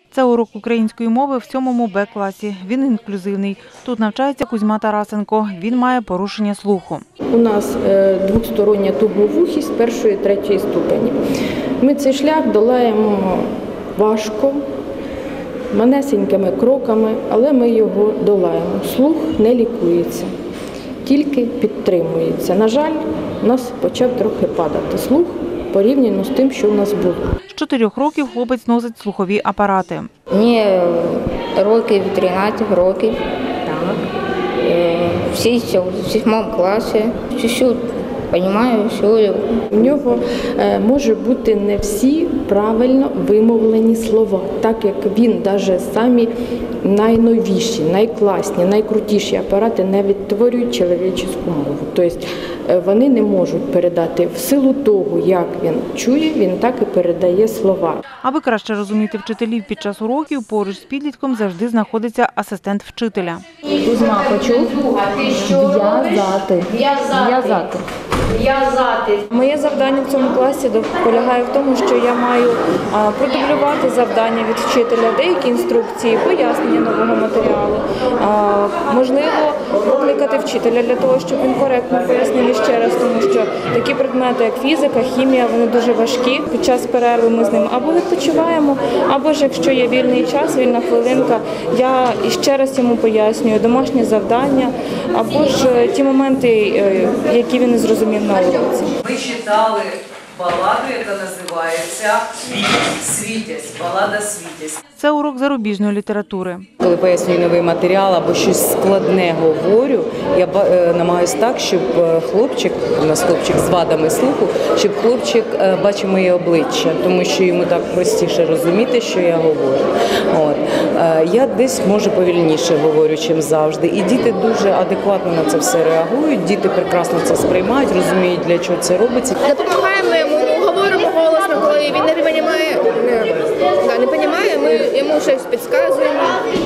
Це урок української мови в 7 Б-класі. Він інклюзивний. Тут навчається Кузьма Тарасенко. Він має порушення слуху. У нас двостороння туговухість першої, третьої ступені. Ми цей шлях долаємо важко, манесенькими кроками, але ми його долаємо. Слух не лікується, тільки підтримується. На жаль, у нас почав трохи падати слух порівняно з тим, що в нас було. З 4 років хлопець носить слухові апарати. Мені років 13 років. Так. Всі в 7 класі. Все розумію, все. У нього може бути не всі правильно вимовлені слова, так як він навіть самі найновіші, найкласні, найкрутіші апарати не відтворюють чоловічську мову. Тобто вони не можуть передати в силу того, як він чує, він так і передає слова. Аби краще розуміти вчителів під час уроків, поруч з підлітком завжди знаходиться асистент вчителя. Кузьма, почув? В'язати. Моє завдання в цьому класі полягає в тому, що я маю продублювати завдання від вчителя, деякі інструкції, пояснення нового матеріалу. Можливо, покликати вчителя для того, щоб він коректно пояснив ще раз, тому що такі предмети, як фізика, хімія, вони дуже важкі. Під час перерви ми з ним або відпочиваємо, або ж, якщо є вільний час, вільна хвилинка, я ще раз йому пояснюю домашнє завдання, або ж ті моменти, які він не зрозумів на уроці. Ми читали баладу, яка називається «Світязь», балада «Світязь». Це урок зарубіжної літератури. Коли пояснюю новий матеріал або щось складне говорю, я намагаюся так, щоб хлопчик, у нас хлопчик з вадами слуху, щоб хлопчик бачив моє обличчя, тому що йому так простіше розуміти, що я говорю. Я десь, може, повільніше говорю, чим завжди. І діти дуже адекватно на це все реагують, діти прекрасно це сприймають, розуміють, для чого це робиться. Допомагаємо йому, говоримо голосно, коли він не розуміє, ми йому щось підказуємо,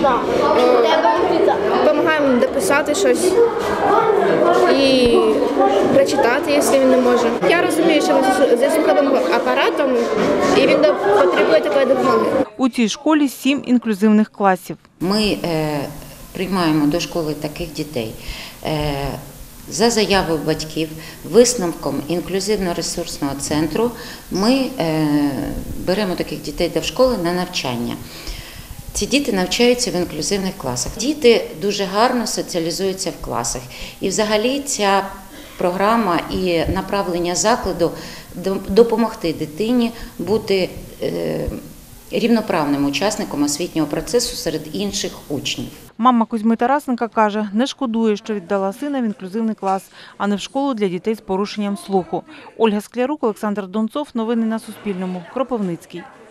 допомагаємо дописати щось і прочитати, якщо він не може. Я розумію, що він зі слуховим апаратом і він потребує такої допомоги. У цій школі 7 інклюзивних класів. Ми приймаємо до школи таких дітей за заявою батьків, висновком інклюзивно-ресурсного центру ми беремо таких дітей до школи на навчання. Ці діти навчаються в інклюзивних класах. Діти дуже гарно соціалізуються в класах. І взагалі ця програма і направлення закладу допомогти дитині бути рівноправним учасником освітнього процесу серед інших учнів. Мама Кузьми Тарасенка каже, не шкодує, що віддала сина в інклюзивний клас, а не в школу для дітей з порушенням слуху. Ольга Склярук, Олександр Донцов. Новини на Суспільному. Кропивницький.